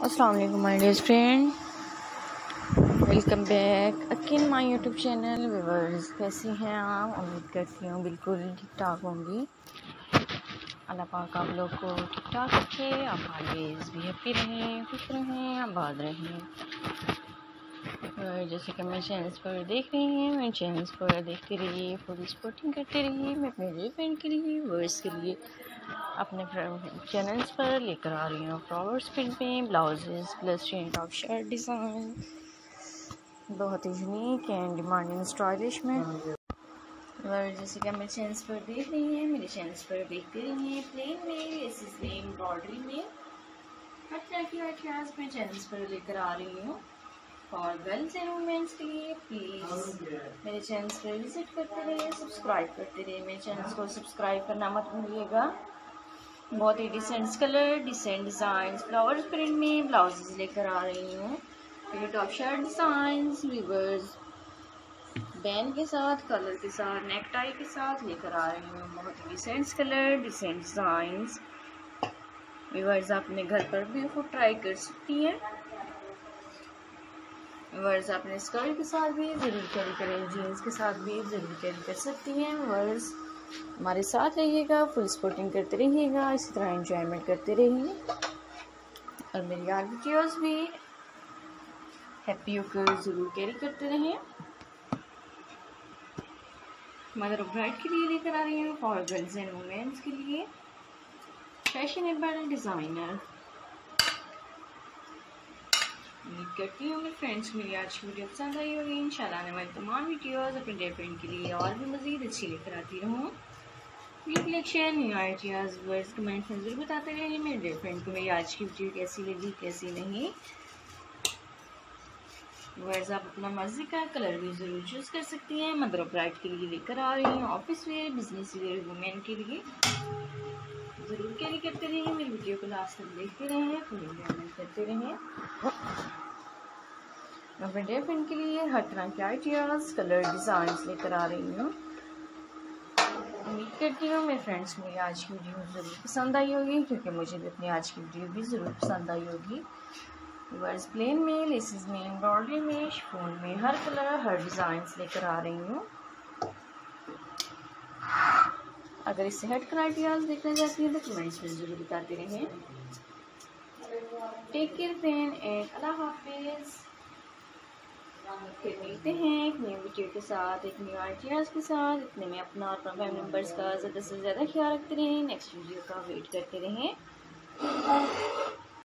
अस्सलाम वालेकुम my dear friend, welcome back again my YouTube channel. Viewers, कैसी हैं आप? उम्मीद करती हूँ बिल्कुल ठीक ठाक होंगी। अल्लाह पाक आप लोग को ठीक ठाक रखे, आप ऑलवेज भी हैप्पी रहें, खुश रहें, आबाद रहें। जैसे कि मेरे चैनल्स पर देख रही हैं, मेरे चैनल्स पर देखते रहिए, फुल सपोर्टिंग करते रहिए। मैं अपने लिए फ्रेंड के लिए, व्यूअर्स के लिए अपने चैनल्स पर लेकर आ रही हूँ फ्लावर्स प्रिंट में blouses plus chain top shirt design, बहुत ही यूनिक एंड डिमांडिंग स्टाइलिश में। और जैसे कि मेरे चैनल्स पर देख रही हैं, मेरे चैनल्स पर देखते रहिए, प्लेन में, लेसेस में, एम्ब्रॉयडरी में, हर तरह की आइडियाज़ मैं चैनल्स पर लेकर आ रही हूँ और गर्ल्स एंड वुमेन्स के लिए। प्लीज़ मेरे चैनल्स पर विजिट करते रहिए, सब्सक्राइब करते रहिए। मेरे चैनल्स को सब्सक्राइब करना मत भूलिएगा। बहुत ही decent colour, decent design, flowers print में ब्लाउजेस लेकर आ रही हूँ। ये top shirt designs reverse band के साथ, कलर के साथ, नेक टाई के साथ लेकर आ रही हूँ। बहुत ही decent colour, decent designs. Reverse आप अपने घर पर भी इसको ट्राई कर सकती हैं। वर्स अपने स्कर्ट के साथ भी ज़रूर कैरी करें, जीन्स के साथ भी ज़रूर कैरी कर सकती हैं। वर्स हमारे साथ रहिएगा, फुल सपोर्टिंग करते रहिएगा, इसी तरह एंजॉयमेंट करते रहिए और मेरी यार वीडियोस भी हैप्पी होकर ज़रूर कैरी करते रहें। मदर ऑफ ब्राइड के लिए लेकर आ रही हूँ, फॉर गर्ल्स एंड वुमेन्स के लिए फैशनेबल डिज़ाइनर। उम्मीद करती हूँ मेरे फ्रेंड्स मेरी आज की वीडियो पसंद आई होगी। इंशाल्लाह आने वाली तमाम वीडियोस अपने डे फ्रेंड के लिए और भी मज़ीद अच्छी लेकर आती रहूँ। New collection, new ideas words comments में ज़रूर बताते रहिए मेरे डे फ्रेंड को मेरी आज की वीडियो कैसी लगी, कैसी नहीं। वर्ड्स आप अपना मर्जी का कलर भी ज़रूर चूज़ कर सकती हैं। मदर ऑफ ब्राइड के लिए लेकर आ रही हूँ, office wear, business wear, women के लिए ज़रूर कैरी करते रहिए। मेरी वीडियो को लास्ट तक देखते रहें, फुल एंजॉयमेंट करते रहें। मैं अपने डे फ्रेंड के लिए हर तरह के आइडियाज़, कलर, डिज़ाइंस लेकर आ रही हूँ। उम्मीद करती हूँ मेरे फ्रेंड्स को मेरी आज की वीडियो ज़रूर पसंद आई होगी, क्योंकि मुझे भी अपनी आज की वीडियो भी ज़रूर पसंद आई होगी। वर्स प्लेन में, लेसेस में, एम्ब्रॉयडरी में, शिफॉन में, हर कलर, हर डिज़ाइंस लेकर आ रही हूँ। अगर इससे हट कर आइडियाज़ देखना चाहती हैं तो कमेंट्स में ज़रूर बताते रहें। टेक केयर फ्रेंड एंड अल्लाह हाफिज़। फिर मिलते हैं एक न्यू वीडियो के साथ, एक न्यू आइडियाज़ के साथ। इतने में अपना और अपना फैमिली मेम्बर्स का ज़्यादा से ज़्यादा ख्याल रखते रहें, नेक्स्ट वीडियो का वेट करते रहें।